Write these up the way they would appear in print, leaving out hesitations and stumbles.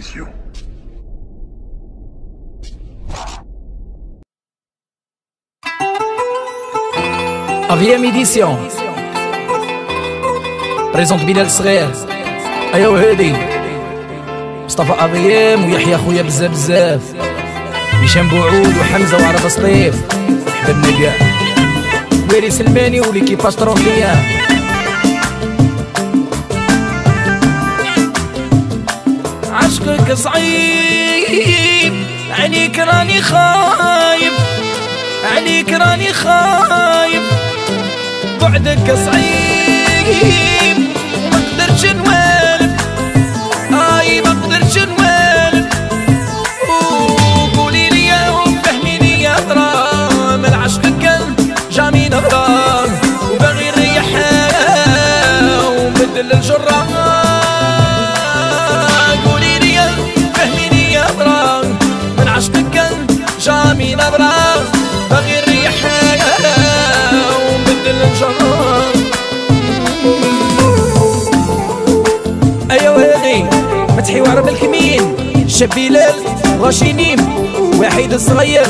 édition. AVM édition بريزونت بلال صغير. ايوا هادي مصطفى AVM ويحيى خويا بزاف بزاف، هشام بوعود وحمزه وعرب سطيف، حبابنا كاع ويري سلماني وليكيباج طرونكيا. عشقك صعيب عليك راني خايب، عليك راني خايب، بعدك صعيب ما قدرتش نوالف، ما قدرتش نوالف. وقولي لي وفهميني يا ترى من عشقك جامي نهران، وباغي نريحها ومبدل الجرة. قولي لي فهميني يا ترى من عشقك جامي نهران، باغي نريحها ومبدل الجرة. ايوا هادي مدحي وعرب الكمين، شاب بلال غاشينيم وحيد الصغير،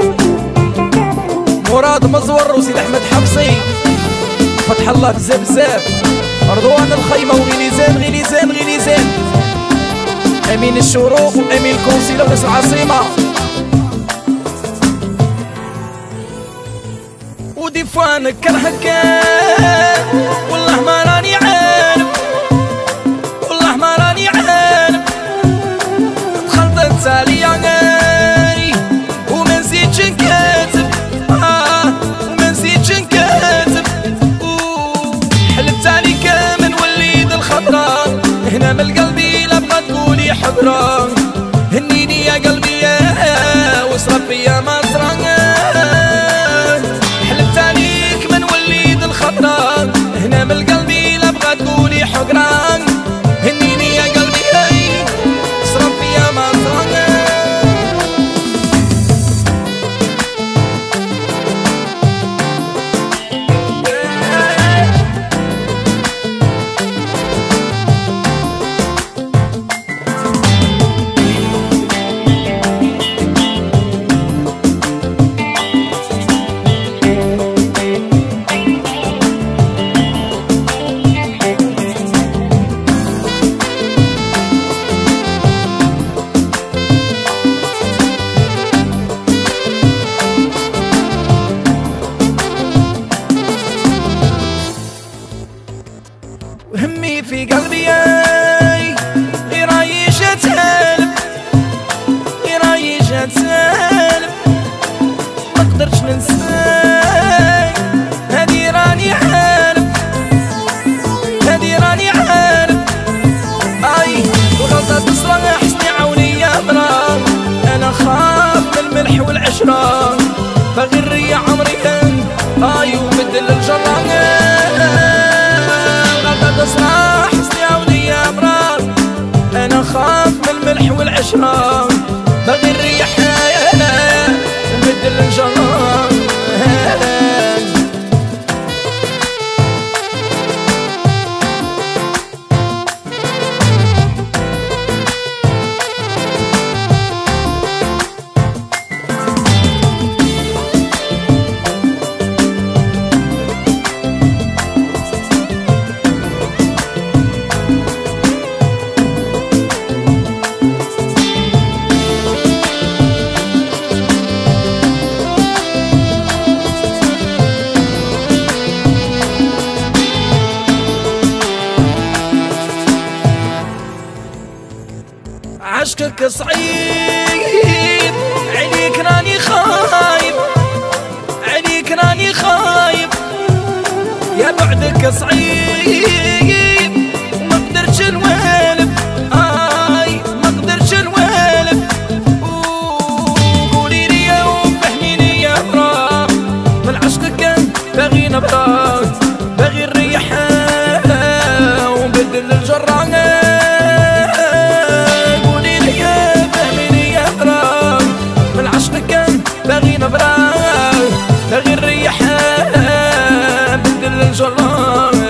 مراد مزور وسيد احمد حفصي، فتح الله بزاف بزاف، رضوان الخيمه وغيليزان غيليزان غيليزان، امين الشروق وامين الكونسيل وناس العاصمه. ودي فوا نكرهك والله ما راني عارف، والله ما راني عارف، دخلت انسالي عيني وما نسيتش نكاتب، وما نسيتش نكاتب. حلفت عليك من وليد الخضراء، هنا من قلبي لا بغا تقولي حضرة، هنيني يا قلبي وصرف فيا ما صرا. حلفت عليك من وليد الخضراء، هنا من قلبي لا بغا تقولي حقران، هنيني يا قلبي صرف فيا ما صرا. همي في قلبي غير عايشة تهالب، غير عايشة تهالب، ما قدرتش ننساك، هادي راني عارف، هادي راني عارف. الغلطة تصرى حسني عوني يا مرا، أنا خاف من الملح والعشرة، باغي نريح عمري وبدل الجرة. تصراح حسني عوني يا مرار، انا خاف من الملح والعشرة، باغي نريح ومبدل الجرار. عشقك صعيب عليك راني خايب، عليك راني خايب، يا بعدك صعيب ما قدرتش نوالف، ما قدرتش نوالف. قولي لي وفهميني يا مرا من عشقك باغي نبرا، باغي نريحها ومبدل الجرة. باغي نبرا باغي نريحها بدل الجرة.